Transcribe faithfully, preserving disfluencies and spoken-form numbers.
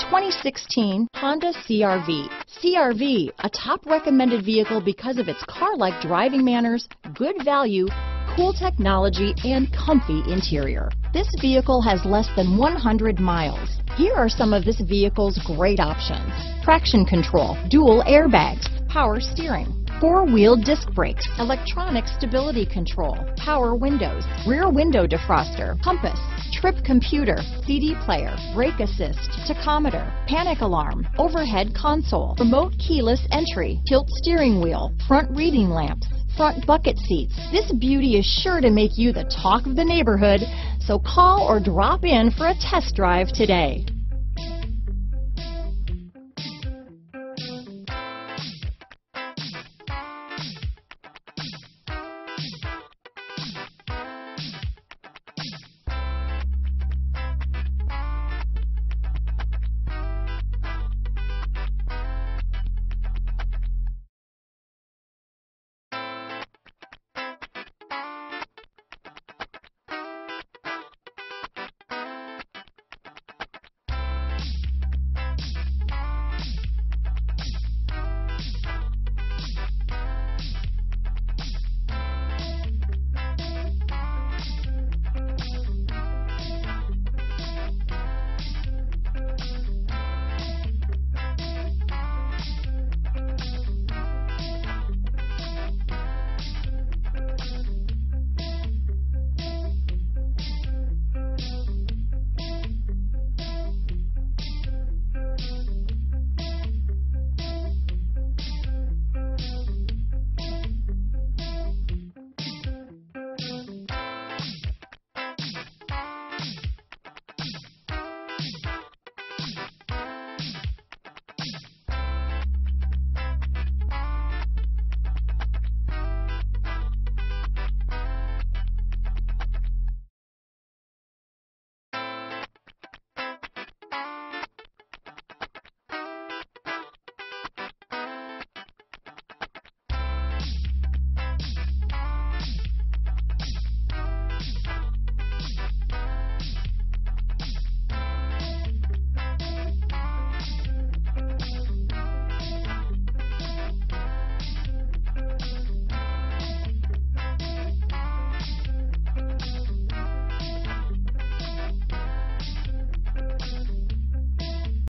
twenty sixteen Honda C R V. C R V, a top recommended vehicle because of its car-like driving manners, good value, cool technology, and comfy interior. This vehicle has less than one hundred miles. Here are some of this vehicle's great options: traction control, dual airbags, power steering, four-wheel disc brakes, electronic stability control, power windows, rear window defroster, compass, trip computer, C D player, brake assist, tachometer, panic alarm, overhead console, remote keyless entry, tilt steering wheel, front reading lamps, front bucket seats. This beauty is sure to make you the talk of the neighborhood, so call or drop in for a test drive today.